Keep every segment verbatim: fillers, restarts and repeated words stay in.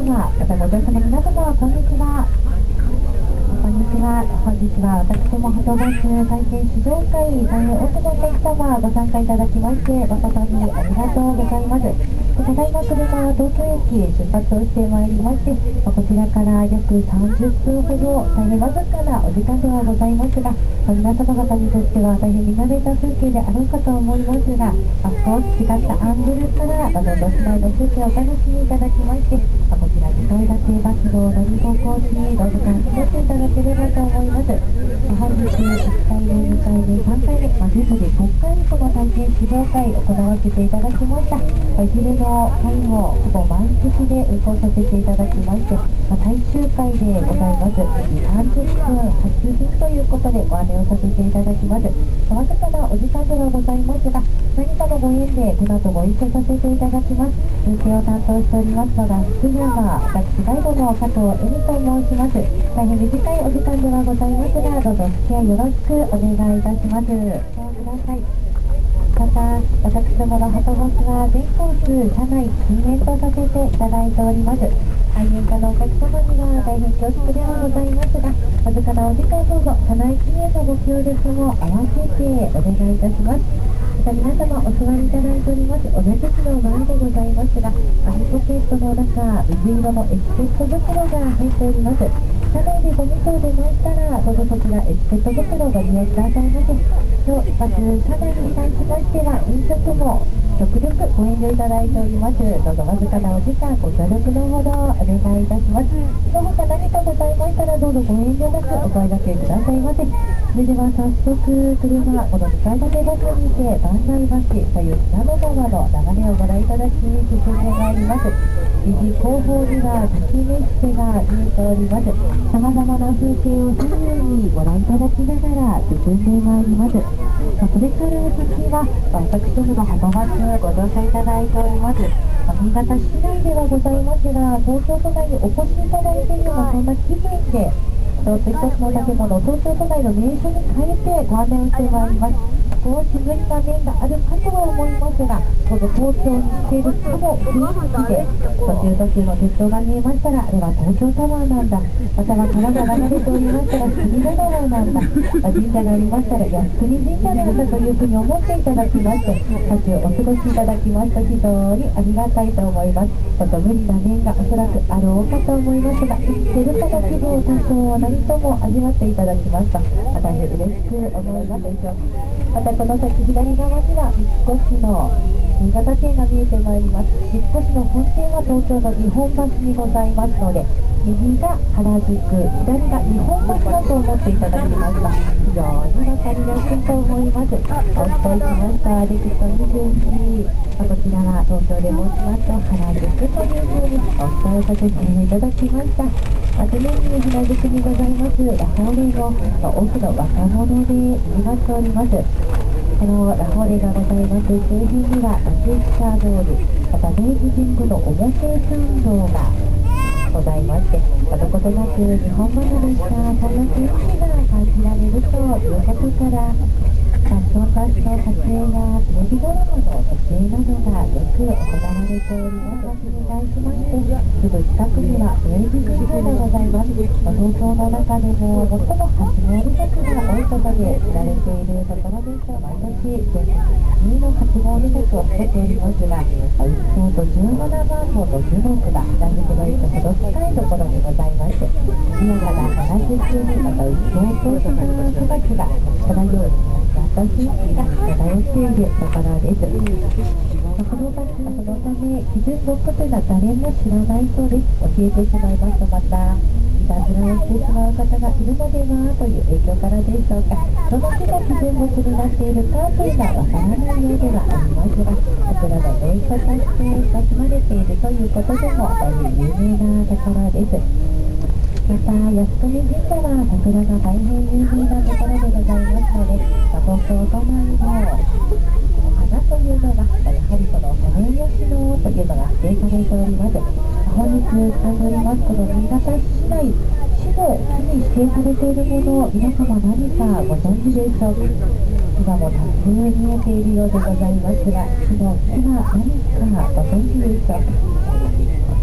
様、またご乗車の皆様、こんにちは。こんにちは。本日は私どもはとバス体験試乗会、大変多くのお客様ご参加いただきまして誠にありがとうございます。ただいま車は東京駅出発をしてまいりまして、こちらから約さんじゅっぷんほど大変わずかなお時間ではございますが、皆様方にとっては大変見慣れた風景であろうかと思いますが、少し違ったアングルからどんどん市内の風景をお楽しみいただきまして、こちらにかい建てバスの乗り心地にどうぞ感じ取っていただければと思います。本日いっかいめ、にかいめ、さんかいめ、まあ、全部でごかいこの体験指導会を行わせていただきました。いずれの会もほぼ満席で運行させていただきまして、まあ、最終回でございます。にじさんじゅっぷん発注品ということでご案内をさせていただきます。わずかなお時間ではございますが、何かのご縁でこの後ご一緒させていただきます。運転を担当しておりますのが福山、私ガイドの加藤恵美と申します。大変短いお時間ではございますが、どうぞお付き合いよろしくお願いいたします。ご覧ください。また、私どものはとバスは全コース車内禁煙とさせていただいております。愛煙家のお客様には大変恐縮ではございますが、わずかなお時間どうぞ車内禁煙のご協力も合わせてお願いいたします。また皆様お座りいただいておりますお目口の前でございますが、紙ポケットの中、水色のエチケット袋が入っております。車内でゴミ等出ましたら、どうぞそちらエチケット袋をご利用くださいませ。今日、まず車内に関しましては、飲食も極力ご遠慮いただいております。どうぞわずかなお時間、ご協力のほどお願いいたします。その他何かございましたら、どうぞご遠慮なくお声掛けくださいませ。それでは早速、車、このにかい建てバスにて、磐梯橋という信濃川の流れをご覧いただき、進んでまいります。右後方には滝メッセが見えております。さまざまな風景を左右にご覧いただきながら進んでまいります。それから先は、私どものはとバスご乗車いただいております。新潟市内ではございますが、東京都内にお越しいただいているようなそんな気分で、一つ一つの建物、東京都内の名所に変えてご案内をしてまいります。少し無理な面があるかとは思いますが、この東京に来ているかも雰囲気で、途中途中の鉄道が見えましたら、あれは東京タワーなんだ。または川が流れておりましたら、隅田川なんだ。神社がありましたら、靖国神社なんだというふうに思っていただきまして、途中お過ごしいただきますと非常にありがたいと思います。ちょっと無理な面がおそらくあろうかと思いますが、生きてるかの気分を多少何とも味わっていただきました。大変嬉しく思いますでしょう。またこの先左側には三越の新潟県が見えてまいります。三越の本店は東京の日本橋にございますので、右が原宿、左が日本橋だと思っていただきました。非常に分かりやすいと思います。お伝えしましたレクトにじゅういち、こちらは東京で申しますと原宿というふうにお伝えさせていただきました。まずメニュー原宿にございますラフォーレの多くの若者で賑わっております。このラフォーレがございます周辺には松下通り、また明治神宮の表参道がございまして、どことなく日本離れしたそんな雰囲気が感じられるということから、ファッション雑誌の撮影やテレビドラマの撮影などがよく行われております。に対しまして、すぐ近くには明治神宮がございます。東京の中でも最も初詣客が多いことで知られているところです。毎年全国いちいの初詣客を誇っておりますが、一等とじゅうななまんぼんの樹木が原宿の駅ほど近いところにございまして、優雅な原宿にまた一等とした人たちがそのように雰囲気が漂っているところです。その場所そのため基準のことは誰も知らないそうです。教えてしまいますとまたいたずらをしてしまう方がいるのではという影響からでしょうか。どの手が基準物になっているかというのはわからないようではありますが、こちらの名所として親しまれているということでも大変有名なところです。また靖国神社は桜が大変有名なところでございますので、東京都内のお花というのがやはりそのソメイヨシノというのが指定されております。本日進んでおりますこの新潟市内、市の木に指定されているもの、皆様何かご存知でしょうか。今も多数見えているようでございますが、その木は何かご存知でしょうか。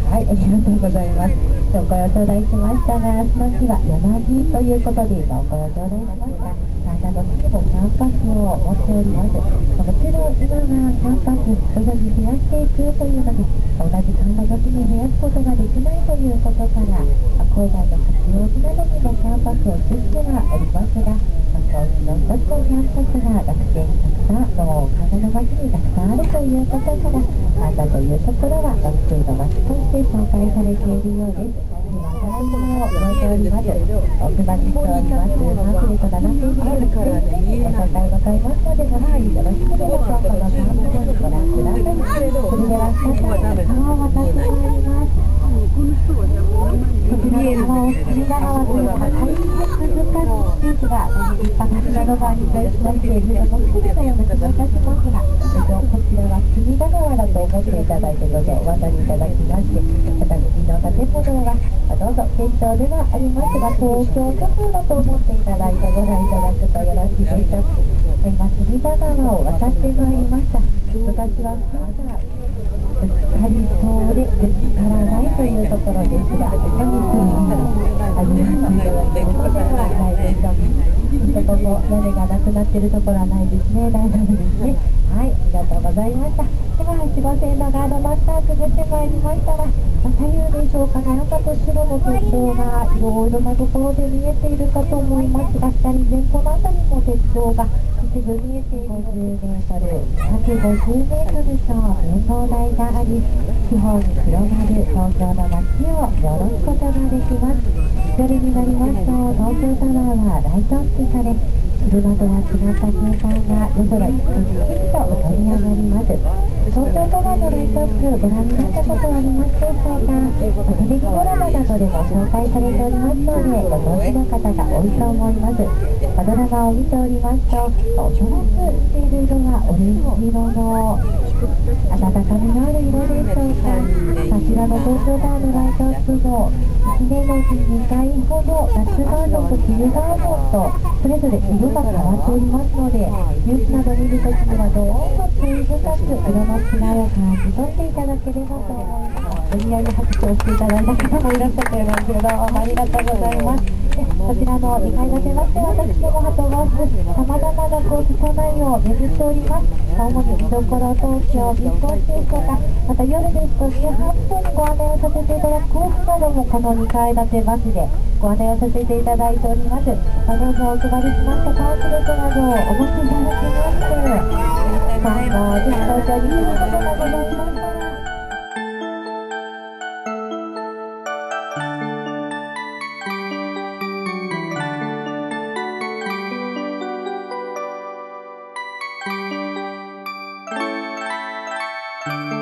はい、ありがとうございます。お声を頂戴しましたが、その日は柳ということで今お声を頂戴しました。あの次もキャンパスを持っております。もちろん今はキャンパス徐々に増やしていくというので、同じ看護時に増やすことができないということから、郊外の八王子などにもキャンパスを移してはおりますが、そのうちの一つのキャンパスが学生にたくさんの神田の町にたくさんあるということから、神田というところは学生の町として紹介されているようです。今、ただいまを覚えております。お配りしております。パンフレットななページです。ご紹介ございますので、ご覧よろしければ今度のパンフレットご覧ください。それでは再び川を渡ってまいります。こちらの川を隅田川というのは大変難しいですが、立派な砂の川に対しまして、水がもっとりのような気がいたしますが、こちらは隅田川だと思っていただいてのでお渡りいただきまして、私の建物はどうぞ県庁ではありますが、東京都庁だと思っていただいてご覧いただくとよろしいでしょうか。今、隅田川を渡ってまいりました。私はまだぶつかりそうでぶつからないというところですが、何するのありますよということではないでしょうか。そこも屋根がなくなっているところはないですね。大丈夫ですね。はい、ありがとうございました。では、四号線のガードマスターくぐってまいりましたら、左右でしょうかね、赤と白の鉄道がいろいろなところで見えているかと思いますが、左前方のあたりも鉄道が一部見えているごじゅうメートル、ひゃくごじゅうメートルと展望台があり、四方に広がる東京の街を見下ろすことができます。夜になりますと、東京タワーはライトアップされ、昼間とは違った景観が夜空にくっきりと浮かび上がります。東京タワーのライトアップご覧になったことはありますでしょうか。テレビドラマなどでも紹介されておりますので、ご存知の方が多いと思います。ドラマを見ておりますと、おそらくしている色はオレンジ色の温かみのある色でしょうか。こちらの東京タワーのライトアップもいちねんのうちにかいほど夏バージョンと冬バージョンとそれぞれ色が変わっておりますので、ニュースなど見るときにはどうも注意深く色の違いを感じ取っていただければと思います。無理やり拍手をしていただいた方もいらっしゃっていますけど、どうもありがとうございます。こちらのにかい建てまして私どもハトバースさまざまなこう機内を巡っております。主に見どころ東京ビーコーステーションか、また夜ですとじゅうはっぷんにご案内をさせていただくコースなどもこのにかい建てバスでご案内をさせていただいております。どうぞお配りしましたパンフレットなどをお持ちいただきまして、今後ぜひ東京に来ることがございましたら「